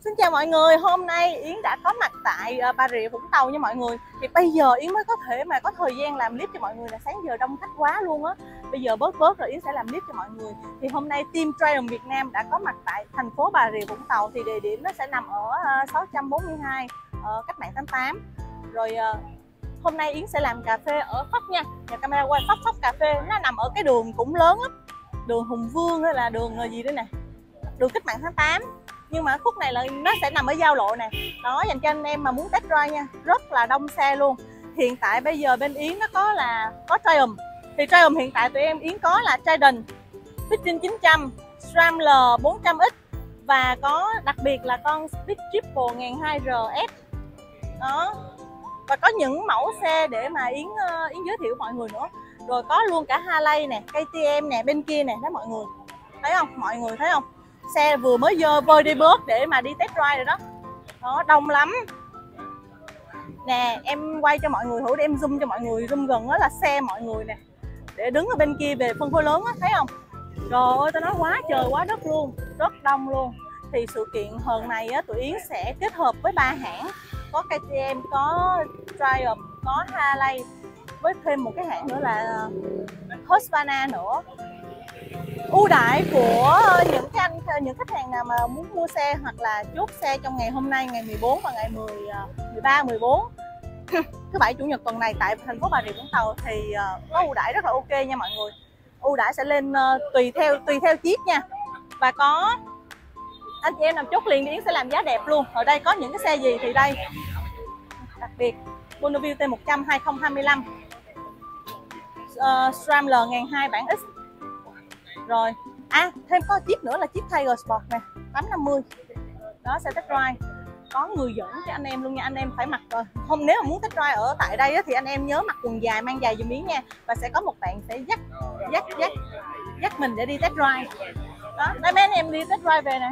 Xin chào mọi người, hôm nay Yến đã có mặt tại Bà Rịa Vũng Tàu nha mọi người. Thì bây giờ Yến mới có thể có thời gian làm clip cho mọi người, là sáng giờ đông khách quá luôn á. Bây giờ bớt rồi Yến sẽ làm clip cho mọi người. Thì hôm nay team Triumph Việt Nam đã có mặt tại thành phố Bà Rịa Vũng Tàu. Thì địa điểm nó sẽ nằm ở 642 cách mạng 88. Rồi hôm nay Yến sẽ làm cà phê ở Phóc nha. Nhà camera quay Phóc cà phê, nó nằm ở cái đường cũng lớn lắm. Đường Hùng Vương hay là đường gì đây nè, đường cách mạng tháng 8. Nhưng mà khúc này là nó sẽ nằm ở giao lộ nè. Đó, dành cho anh em mà muốn test drive nha, rất là đông xe luôn. Hiện tại bây giờ bên Yến nó có Triumph. Thì Triumph hiện tại tụi em Yến có là Trident, Vision 900, Scrambler 400X và có đặc biệt là con Speed Triple 1200RS. Đó. Và có những mẫu xe để mà Yến giới thiệu mọi người nữa. Rồi có luôn cả Harley nè, KTM nè, bên kia nè, đó mọi người. Thấy không? Mọi người thấy không? Xe vừa mới vơi đi bớt để mà đi test drive rồi đó. Đó, đông lắm. Nè, em quay cho mọi người thử để em zoom cho mọi người, zoom gần đó là xe mọi người nè. Để đứng ở bên kia về phân khối lớn á, thấy không? Trời ơi, tao nói quá trời quá đất luôn, rất đông luôn. Thì sự kiện lần này á, tụi Yến sẽ kết hợp với 3 hãng. Có KTM, có Triumph, có Harley, với thêm một cái hãng nữa là Husqvarna nữa. Ưu đãi của những khách hàng nào mà muốn mua xe hoặc là chốt xe trong ngày hôm nay, ngày 14 và ngày 13, 14 thứ bảy chủ nhật tuần này tại thành phố Bà Rịa Vũng Tàu thì có ưu đãi rất là ok nha mọi người. Ưu đãi sẽ lên tùy theo chiếc nha. Và có anh chị em làm chốt liền thì Yến sẽ làm giá đẹp luôn. Ở đây có những cái xe gì thì đây. Đặc biệt Bonneville T100 2025, Scrambler 1200 bản X. Rồi, thêm có chiếc nữa là chiếc Tiger Sport nè, 850. Đó, xe test drive. Có người dẫn cho anh em luôn nha, anh em phải mặc rồi. Nếu mà muốn test drive ở tại đây á, thì anh em nhớ mặc quần dài, mang dài dùm Yến nha. Và sẽ có một bạn sẽ dắt mình để đi test drive. Đó, đây mấy anh em đi test drive về nè.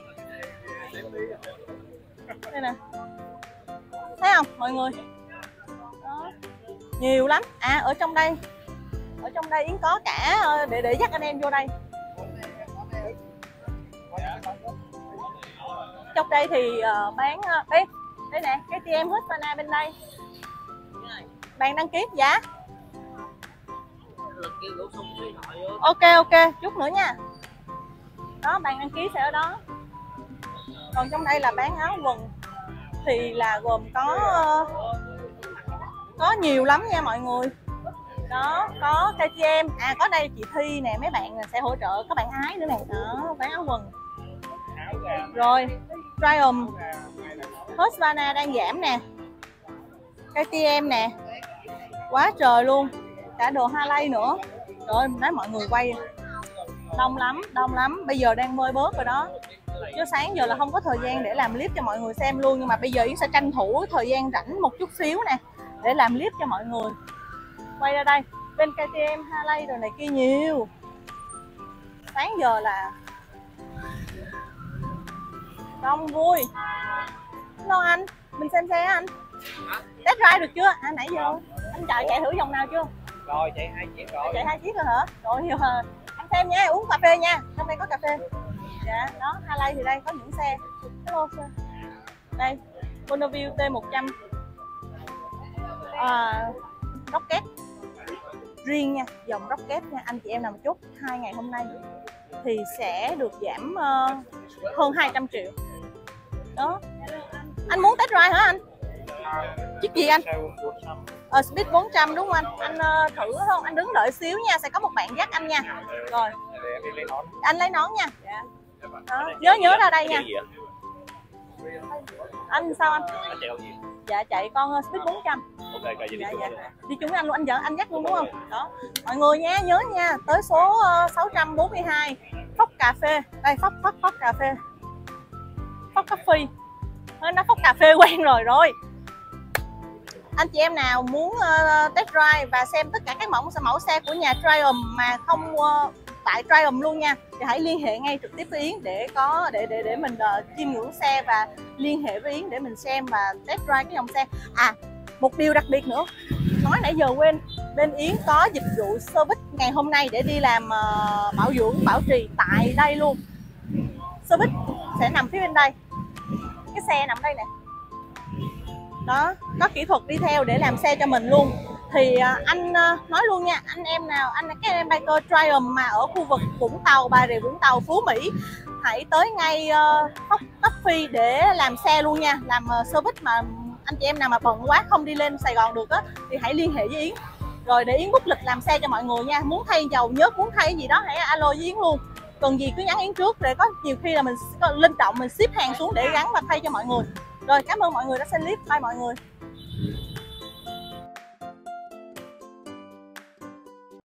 Đây nè. Thấy không mọi người? Đó. Nhiều lắm. Ở trong đây Yến có cả để dắt anh em vô đây. Trong đây thì bán đây nè, cái TM Husqvarna bên đây. Bạn đăng ký dạ. Ok, chút nữa nha. Đó, bạn đăng ký sẽ ở đó. Còn trong đây là bán áo quần thì là gồm có nhiều lắm nha mọi người. Đó, có KTM, có đây chị Thi nè, mấy bạn sẽ hỗ trợ, có bạn Ái nữa nè. Đó, bán áo quần. Rồi, Triumph, Husqvarna đang giảm nè, KTM nè, quá trời luôn, cả đồ Harley nữa. Rồi, nói mọi người quay đông lắm, bây giờ đang mơi bớt rồi đó. Chứ sáng giờ là không có thời gian để làm clip cho mọi người xem luôn, nhưng mà bây giờ Yến sẽ tranh thủ thời gian rảnh một chút xíu nè để làm clip cho mọi người. Quay ra đây, bên KTM, Harley rồi này kia nhiều. Sáng giờ là đông vui. Hello anh, mình xem xe anh. Test drive được chưa? Nãy giờ anh chạy thử vòng nào chưa? Rồi, chạy 2 chiếc rồi. Chạy 2 chiếc rồi hả? Rồi nhiều hả? Anh xem nha, uống cà phê nha. Trong đây có cà phê. Dạ, đó, Harley thì đây có những xe. Hello sir. Đây, Bonneville T100 Rocket riêng nha, dòng Rocket nha. Anh chị em nào chốt 2 ngày hôm nay thì sẽ được giảm hơn 200 triệu. Đó. Anh muốn test drive hả anh? Chiếc gì anh? Speed 400 đúng không anh? Anh thử không? Anh đứng đợi xíu nha, sẽ có một bạn dắt anh nha. Rồi. Anh lấy nón nha. Đó. Nhớ ra đây nha. Anh sao anh? Dạ chạy con Speed 400. Dạ. Đi chung với anh luôn, anh dắt luôn đúng không? Đó. Mọi người nha, nhớ nha, tới số 642 Phóc cà phê. Đây Phóc cà phê. Phóc coffee. Nó Phóc cà phê quen rồi. Anh chị em nào muốn test drive và xem tất cả các mẫu xe của nhà Triumph mà không tại Triumph luôn nha, thì hãy liên hệ ngay trực tiếp với Yến để mình chiêm ngưỡng xe và liên hệ với Yến để mình xem và test drive cái dòng xe. Một điều đặc biệt nữa, nói nãy giờ quên, bên Yến có dịch vụ service ngày hôm nay để đi làm bảo dưỡng, bảo trì tại đây luôn. Service sẽ nằm phía bên đây. cái xe nằm đây nè. Đó, có kỹ thuật đi theo để làm xe cho mình luôn. Thì anh nói luôn nha, anh em nào, các em biker Triumph mà ở khu vực Vũng Tàu, Bà Rịa Vũng Tàu, Phú Mỹ, hãy tới ngay Coffee để làm xe luôn nha, làm service. Mà anh chị em nào mà bận quá không đi lên Sài Gòn được á thì hãy liên hệ với Yến, rồi để Yến book lịch làm xe cho mọi người nha. Muốn thay dầu nhớt, muốn thay cái gì đó hãy alo với Yến luôn. Cần gì cứ nhắn Yến trước, để có nhiều khi là mình linh động mình ship hàng xuống để gắn và thay cho mọi người. Rồi, cảm ơn mọi người đã xem clip. Bye mọi người.